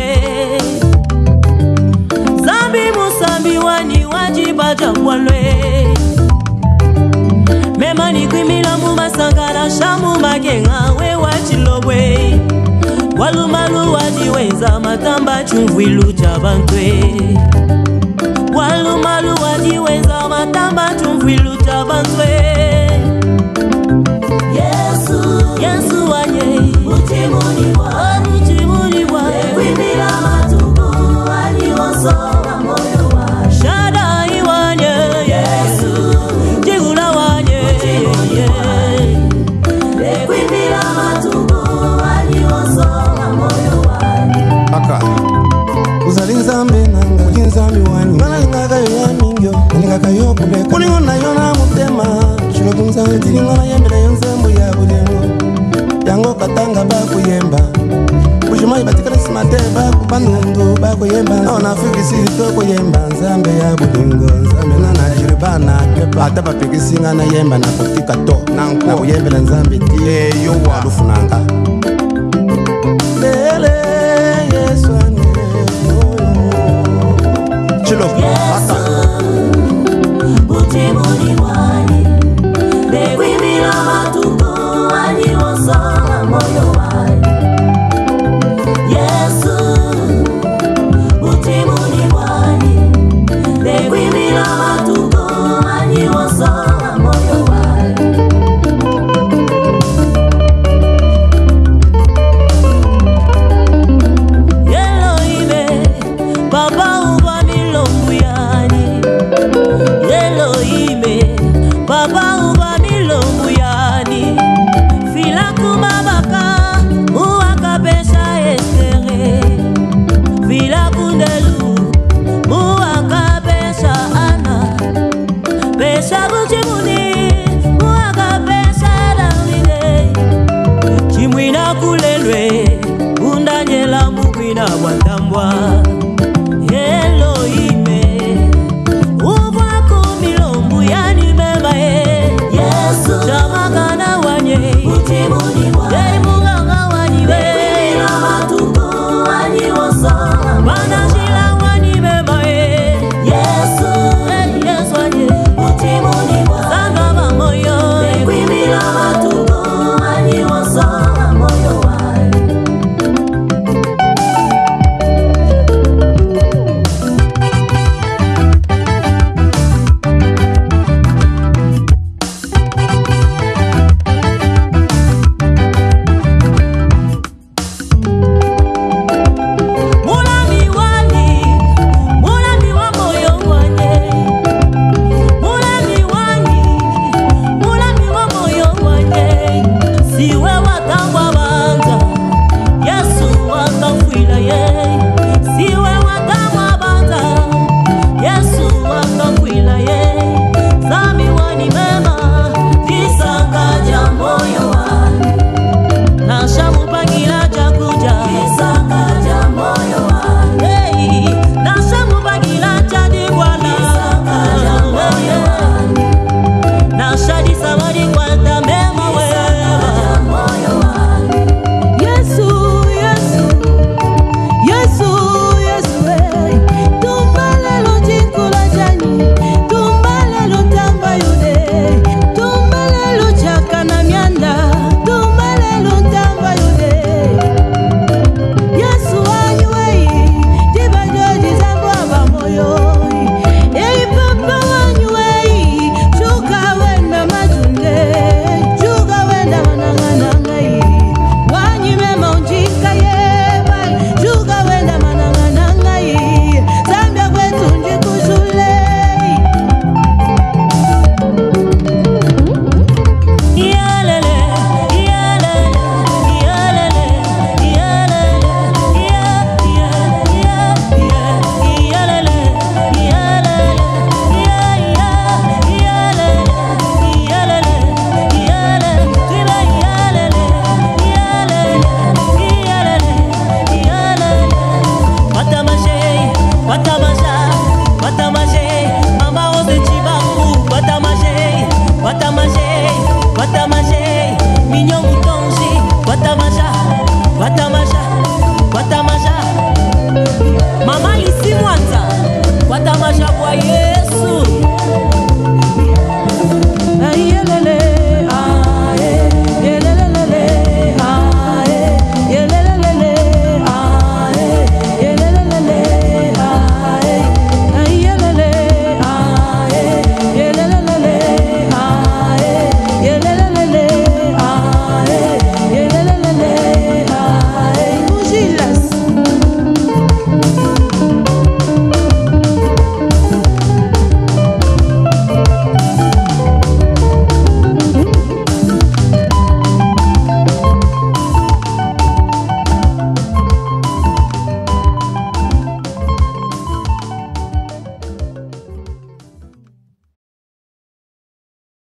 chilobwe Zambi musambi wani wajiba jangwalwe Mema ni kwimila mumasangara shamu magenga we wachilobwe Walumalu wajiwenza matamba chumvilu chabantwe Walumalu wajiwenza matamba chumvilu chabantwe Yesu wanye Uchimuni wa Kwimila matubu Aliwosowa moyo wa Shada iwanye Yesu Jigula wanye Kwimila matubu Aliwosowa moyo wa Aka Uzalinzambe nanga Ujinzambi wanyi Mana lingaka yoya mingyo Lingaka yokule Kulingona yona mutema Chilo kunzangi Tilingona yembele yonzembu ya budengo Yango katanga bakuyemba Ushimai batikala simate bakubanundu bakuyemba Naona fiki siri toko yemba Nzambe ya budingo Nzambe nana jiribana kepa Ata papikisinga na yemba na kutika to Na kuyembele nzambe ti Yowa lufunanga Lele Yesu ane Chilo Yesu Uchimuni wani Bekwimila matubu Aliwosowa moyo wani Yesu Uchimuni wani Bekwimila matubu Aliwosowa moyo wani Elohime Baba uba milongu yani Elohime Baba uba milongu yani Fila kumabaka Uwakapesha estere Fila kundelu Uwakapesha ana Pesha kuchimuni Uwakapesha Davide Chimwina kulelwe Undanyela mukwina watambwa